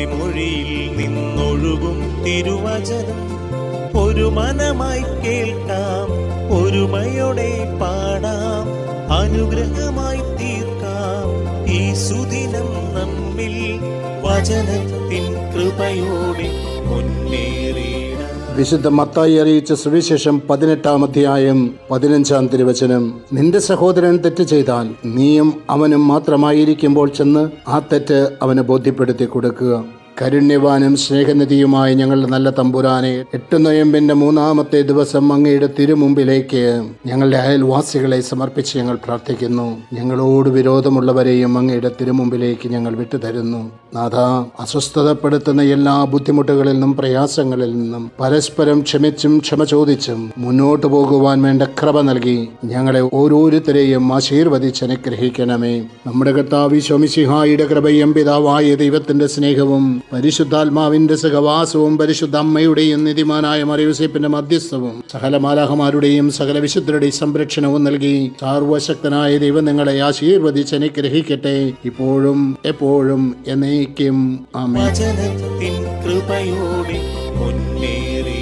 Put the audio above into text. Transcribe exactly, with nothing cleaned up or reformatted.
അങ്ങയുടെ മൊഴിയിൽ നിന്നൊഴുകും തിരുവചനം ഒരു മനമായി കേൾക്കാം, ഒരുമയോടെ പാടാം, അനുഗ്രഹമായി തീർക്കാം ഈ സുദിനം നമ്മിൽ വചനത്തിൻ കൃപയോടെ മുന്നേറിയിടാം. വിശുദ്ധ മത്തായി അറിയിച്ച സുവിശേഷം പതിനെട്ടാം അധ്യായം പതിനഞ്ചാം തിരുവചനം. നിന്റെ സഹോദരൻ തെറ്റ് ചെയ്താൽ നീയും അവനും മാത്രമായിരിക്കുമ്പോൾ ചെന്ന് ആ തെറ്റ് അവന് ബോധ്യപ്പെടുത്തി കൊടുക്കുക. കരുണ്യവാനും സ്നേഹനിധിയുമായ ഞങ്ങളുടെ നല്ല തമ്പുരാനെ, എട്ട് നൊയമ്പിന്റെ മൂന്നാമത്തെ ദിവസം അങ്ങയുടെ തിരുമുമ്പിലേക്ക് ഞങ്ങളുടെ അയൽവാസികളെ സമർപ്പിച്ച് ഞങ്ങൾ പ്രാർത്ഥിക്കുന്നു. ഞങ്ങളോട് വിരോധമുള്ളവരെയും അങ്ങയുടെ തിരുമുമ്പിലേക്ക് ഞങ്ങൾ വിട്ടുതരുന്നു. നാഥ, അസ്വസ്ഥതപ്പെടുത്തുന്ന എല്ലാ ബുദ്ധിമുട്ടുകളിൽ നിന്നും പ്രയാസങ്ങളിൽ നിന്നും പരസ്പരം ക്ഷമിച്ചും ക്ഷമ ചോദിച്ചും മുന്നോട്ട് പോകുവാൻ വേണ്ട കൃപ നൽകി ഞങ്ങളെ ഓരോരുത്തരെയും ആശീർവദിച്ച് അനുഗ്രഹിക്കണമേ. നമ്മുടെ കർത്താവ് ഈശോ മിശിഹായുടെ കൃപയും പിതാവായ ദൈവത്തിന്റെ സ്നേഹവും പരിശുദ്ധാത്മാവിന്റെ സഹവാസവും പരിശുദ്ധ അമ്മയുടെയും നീതിമാനായ മറിയൂസേപ്പിന്റെ മധ്യസ്ഥവും സകല മാലാഖമാരുടെയും സകല വിശുദ്ധരുടെയും സംരക്ഷണവും നൽകി സർവശക്തനായ ദൈവം നിങ്ങളെ ആശീർവദിച്ച് അനുഗ്രഹിക്കട്ടെ, ഇപ്പോഴും എപ്പോഴും എന്നേക്കും. ആമേൻ. വചനത്തിൻ കൃപയോടെ മുന്നേറി